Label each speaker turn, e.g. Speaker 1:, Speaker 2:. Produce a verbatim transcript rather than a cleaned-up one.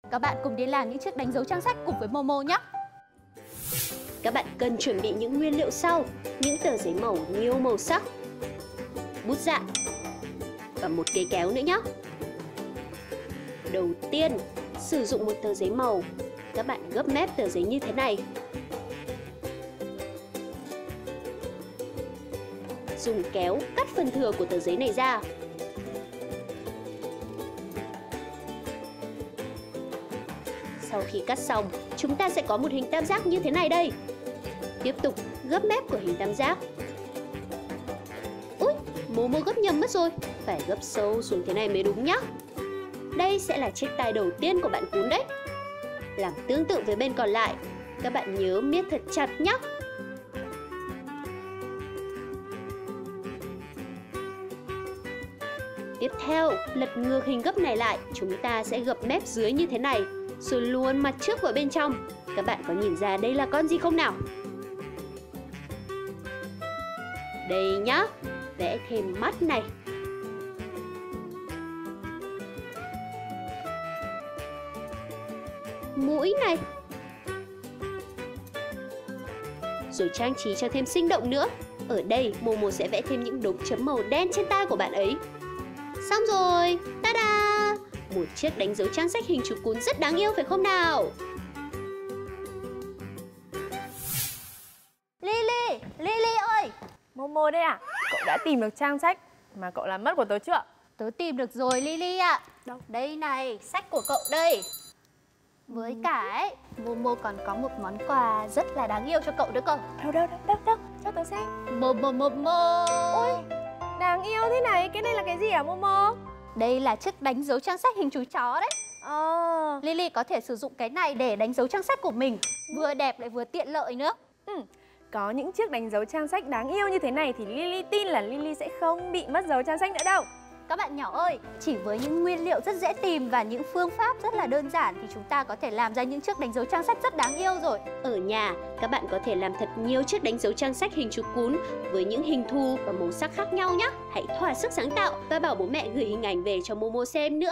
Speaker 1: Các bạn cùng đi làm những chiếc đánh dấu trang sách cùng với Momo nhé.
Speaker 2: Các bạn cần chuẩn bị những nguyên liệu sau: những tờ giấy màu nhiều màu sắc, bút dạ và một cây kéo nữa nhé. Đầu tiên, sử dụng một tờ giấy màu, các bạn gấp mép tờ giấy như thế này. Dùng kéo cắt phần thừa của tờ giấy này ra. Sau khi cắt xong, chúng ta sẽ có một hình tam giác như thế này đây. Tiếp tục gấp mép của hình tam giác. Úi, Momo gấp nhầm mất rồi. Phải gấp sâu xuống thế này mới đúng nhá. Đây sẽ là chiếc tai đầu tiên của bạn cún đấy. Làm tương tự với bên còn lại. Các bạn nhớ miết thật chặt nhé. Tiếp theo, lật ngược hình gấp này lại. Chúng ta sẽ gập mép dưới như thế này, rồi luồn mặt trước vào bên trong. Các bạn có nhìn ra đây là con gì không nào? Đây nhá, vẽ thêm mắt này. Mũi này. Rồi trang trí cho thêm sinh động nữa. Ở đây, Momo sẽ vẽ thêm những đốm chấm màu đen trên tai của bạn ấy. Xong rồi, ta-da! Một chiếc đánh dấu trang sách hình chú cún rất đáng yêu phải không nào?
Speaker 1: Lily, Lily ơi!
Speaker 3: Momo đây à? Cậu đã tìm được trang sách mà cậu làm mất của tớ chưa?
Speaker 1: Tớ tìm được rồi Lily ạ.
Speaker 3: Đâu?
Speaker 1: Đây này, sách của cậu đây. Với cả ấy, Momo còn có một món quà rất là đáng yêu cho cậu nữa cơ.
Speaker 3: Đâu đâu đâu đâu đâu, cho tớ xem.
Speaker 1: Momo Momo.
Speaker 3: Ôi, đáng yêu thế này, cái này là cái gì hả Momo?
Speaker 1: Đây là chiếc đánh dấu trang sách hình chú chó đấy.
Speaker 3: Ờ.
Speaker 1: Lily có thể sử dụng cái này để đánh dấu trang sách của mình. Vừa đẹp lại vừa tiện lợi nữa.
Speaker 3: Ừ. Có những chiếc đánh dấu trang sách đáng yêu như thế này thì Lily tin là Lily sẽ không bị mất dấu trang sách nữa đâu.
Speaker 1: Các bạn nhỏ ơi, chỉ với những nguyên liệu rất dễ tìm và những phương pháp rất là đơn giản thì chúng ta có thể làm ra những chiếc đánh dấu trang sách rất đáng yêu rồi.
Speaker 2: Ở nhà, các bạn có thể làm thật nhiều chiếc đánh dấu trang sách hình chú cún với những hình thù và màu sắc khác nhau nhé. Hãy thỏa sức sáng tạo và bảo bố mẹ gửi hình ảnh về cho Momo xem nữa.